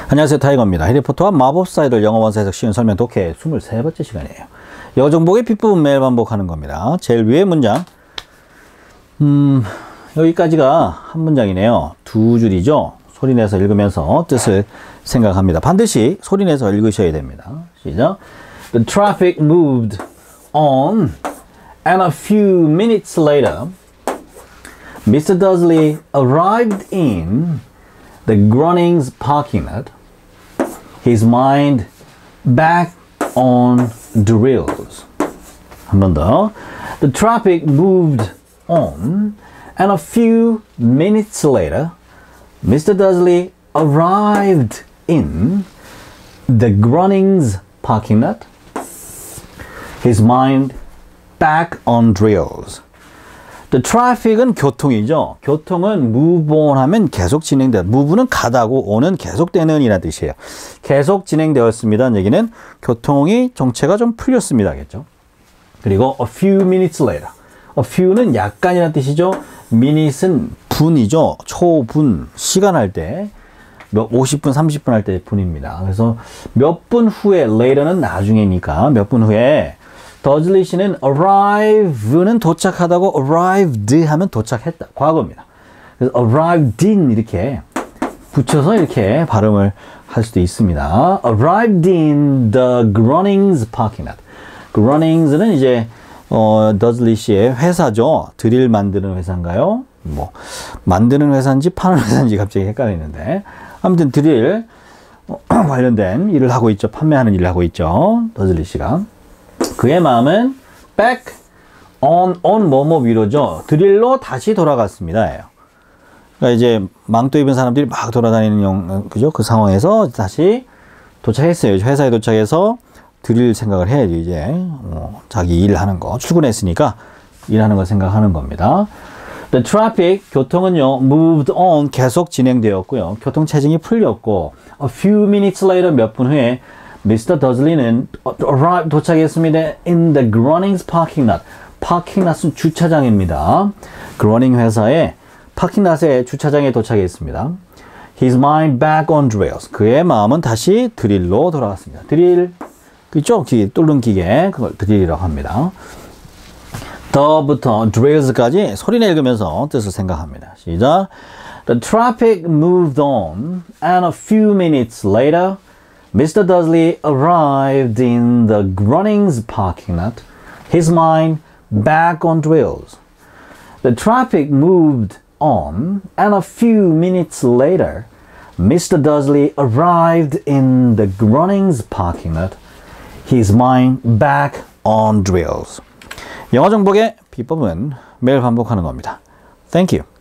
안녕하세요, 타이거입니다. 해리포터와 마법사이들 영어 원서 해석 쉬운 설명 독해 23번째 시간이에요. 영어 정복의 빗부분 매일 반복하는 겁니다. 제일 위에 문장 여기까지가 한 문장이네요. 두 줄이죠. 소리내서 읽으면서 뜻을 생각합니다. 반드시 소리내서 읽으셔야 됩니다. 시작. The traffic moved on and a few minutes later Mr. Dudley arrived in the Grunnings parking lot, his mind back on drills. 한 번 더. The traffic moved on, and a few minutes later, Mr. Dudley arrived in the Grunnings parking lot, his mind back on drills. The traffic은 교통이죠. 교통은 move on 하면 계속 진행돼. move는 가다고 on은 계속되는 이라는 뜻이에요. 계속 진행되었습니다는 얘기는 교통이 정체가 좀 풀렸습니다겠죠. 그리고 a few minutes later. a few는 약간이라는 뜻이죠. minutes은 분이죠. 초분, 시간 할 때 50분, 30분 할 때 분입니다. 그래서 몇 분 후에 later는 나중에니까 몇 분 후에 더즐리 씨는 arrive는 도착하다고 arrived 하면 도착했다. 과거입니다. 그래서 arrived in 이렇게 붙여서 이렇게 발음을 할 수도 있습니다. arrived in the Grunnings parking lot. Grunnings는 이제 더즐리 씨의 회사죠. 드릴 만드는 회사인가요? 뭐 만드는 회사인지 파는 회사인지 갑자기 헷갈리는데 아무튼 드릴 관련된 일을 하고 있죠. 판매하는 일을 하고 있죠. 더즐리 씨가. 그의 마음은 back on 뭐뭐 위로죠. 드릴로 다시 돌아갔습니다. 그러니까 이제 망토 입은 사람들이 막 돌아다니는 그죠? 그 상황에서 다시 도착했어요. 회사에 도착해서 드릴 생각을 해야죠. 이제 자기 일하는 거 출근했으니까 일하는 거 생각하는 겁니다. The traffic 교통은요 moved on 계속 진행되었고요. 교통 체증이 풀렸고 a few minutes later 몇 분 후에 Mr. 더즐리는 도착했습니다. In the Grunnings parking lot. parking lot은 주차장입니다. Grunning 회사의 파킹랏의 주차장에 도착했습니다. His mind back on drills. 그의 마음은 다시 드릴로 돌아갔습니다. 드릴, 그죠? 뚫는 기계, 그걸 드릴이라고 합니다. 더부터 drills까지 소리내 읽으면서 뜻을 생각합니다. 시작. The traffic moved on, and a few minutes later, Mr. Dudley arrived in the Grunnings parking lot, his mind back on drills. The traffic moved on, and a few minutes later, Mr. Dudley arrived in the Grunnings parking lot, his mind back on drills. 영어 정복의 비법은 매일 반복하는 겁니다. Thank you.